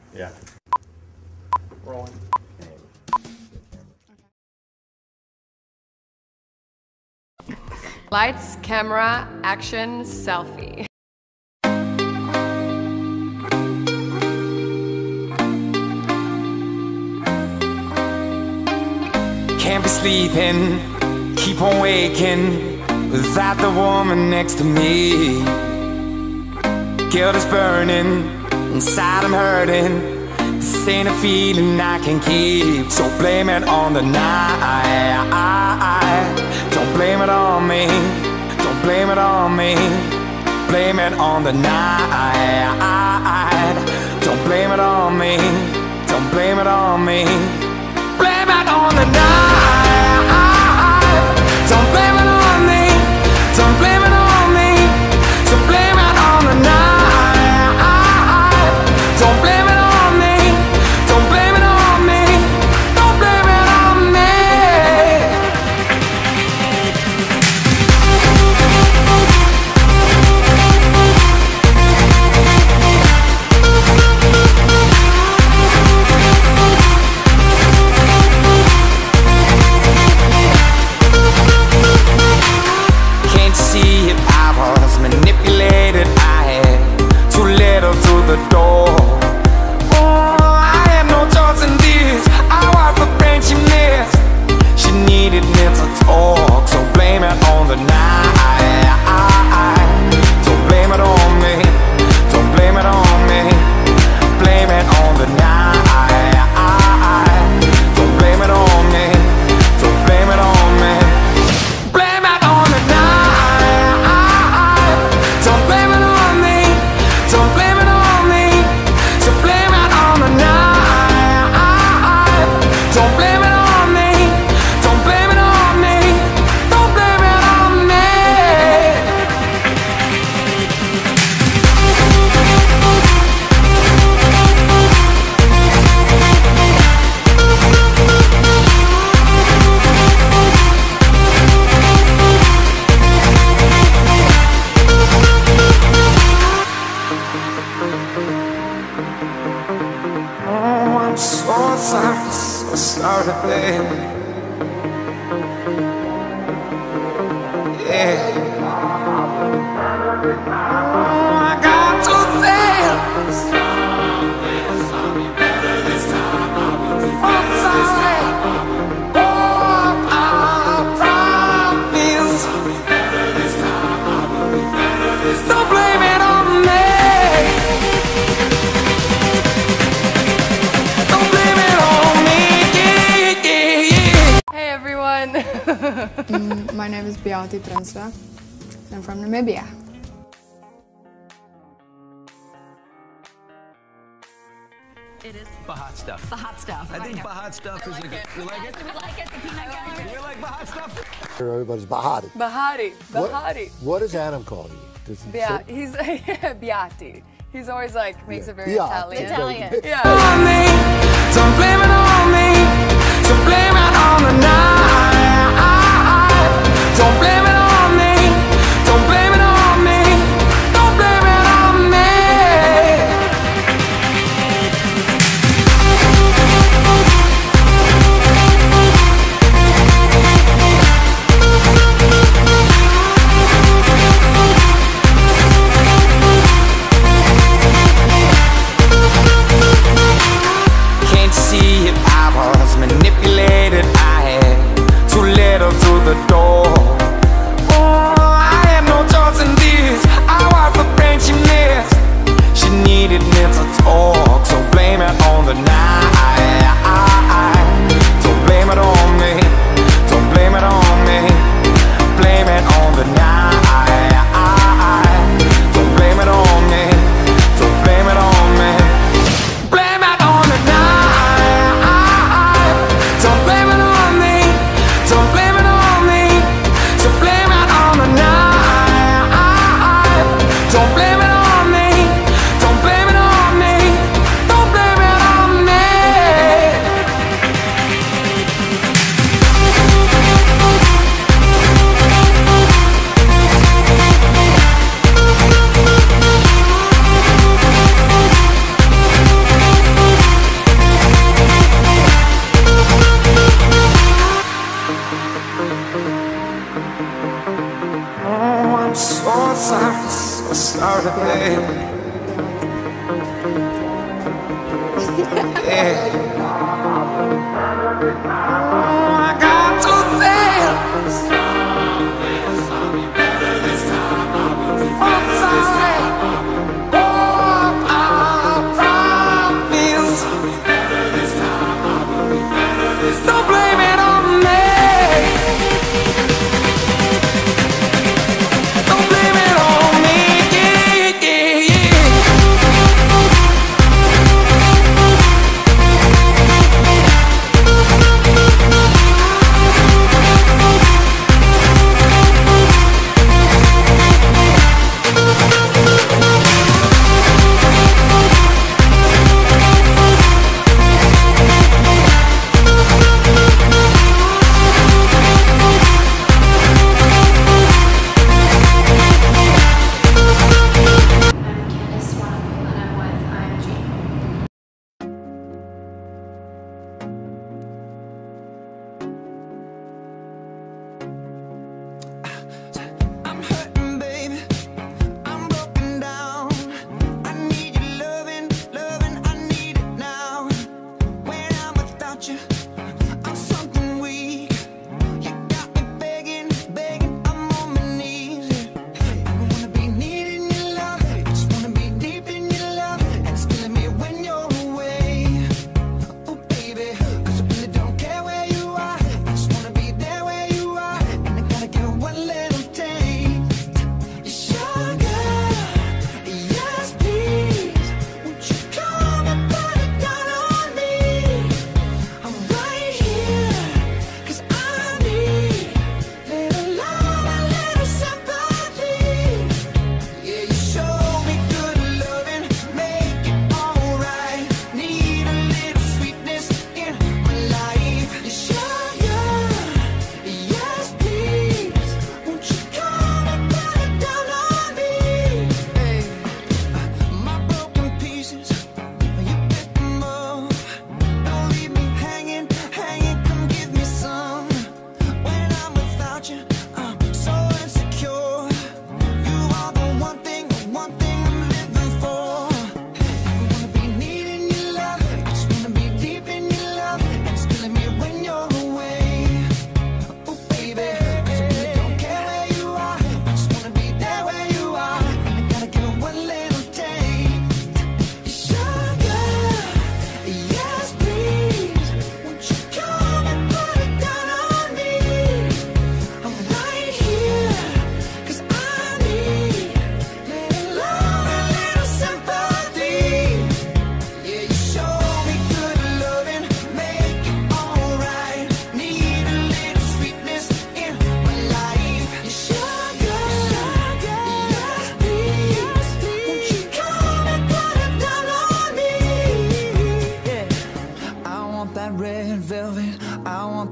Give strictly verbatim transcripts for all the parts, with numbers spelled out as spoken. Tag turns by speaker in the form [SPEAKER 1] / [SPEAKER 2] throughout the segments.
[SPEAKER 1] Yeah.
[SPEAKER 2] Rolling.
[SPEAKER 3] Lights, camera, action, selfie.
[SPEAKER 4] Can't be sleeping, keep on waking without the woman next to me. Guilt is burning, inside I'm hurting. This ain't a feeling I can keep. So blame it on the night. Don't blame it on me. Don't blame it on me. Blame it on the night. Don't blame it on me. Don't blame it on me. Blame it on the night. Don't blame it on me. Don't blame it on me. So blame it on the night. Don't blame it on me. Don't blame it on me. Don't blame it on me. Can't you see it? I was manipulated. I had too little through the door. Oh, I had no choice in this. I was the friend she missed. She needed me to talk. So blame it on the night. Don't blame it on me. Don't blame it on me. Blame it on the night. Don't blame it on me. Don't blame it on me. Blame it on the night. Don't blame it on me. Don't blame it on me. So blame it on the night. Don't blame it on me. Don't blame it on me. Don't blame it on me. Oh, I'm so sorry, so sorry, baby. Yeah. Oh, I got to say, I'm sorry. Oh, I promise. Don't blame it on me. Don't blame it on me. Yeah, yeah, yeah.
[SPEAKER 3] Hey everyone!
[SPEAKER 5] Mm, my name is Beate Prinsa. I'm from Namibia.
[SPEAKER 6] It is
[SPEAKER 7] Bahat stuff.
[SPEAKER 6] the hot stuff.
[SPEAKER 7] I think Bahat stuff is a good. You like it?
[SPEAKER 6] We like it, the peanut gallery.
[SPEAKER 7] You like Bahat stuff?
[SPEAKER 8] Everybody's Bahati.
[SPEAKER 3] Bahari,
[SPEAKER 8] What,
[SPEAKER 3] Bahari.
[SPEAKER 8] what does Adam call you? Does he
[SPEAKER 3] Bea-
[SPEAKER 8] say-
[SPEAKER 3] he's Beati. He's always like makes
[SPEAKER 8] Yeah.
[SPEAKER 3] it very
[SPEAKER 8] Yeah.
[SPEAKER 3] Italian.
[SPEAKER 6] Italian.
[SPEAKER 3] Yeah.
[SPEAKER 4] On me. Don't blame it on me. So blame it on the night. Don't blame it on me. Don't blame it on me. Don't blame it on me. Can't you see it? I was manipulated. I had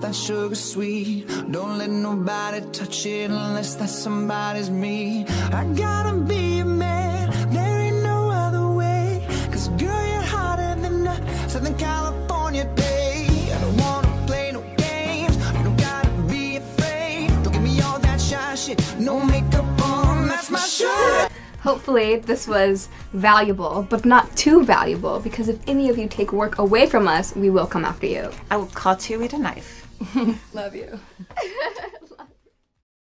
[SPEAKER 4] that sugar sweet. Don't let nobody touch it unless that somebody's me. I gotta be a man, there ain't no other way. Cause girl, you're hotter than a Southern California day. I don't wanna play no games, you don't gotta be afraid. Don't give me all that shy shit, no makeup on, that's my shirt.
[SPEAKER 1] Hopefully this was valuable, but not too valuable, because if any of you take work away from us, we will come after you.
[SPEAKER 6] I will cut you with a knife.
[SPEAKER 3] Love you.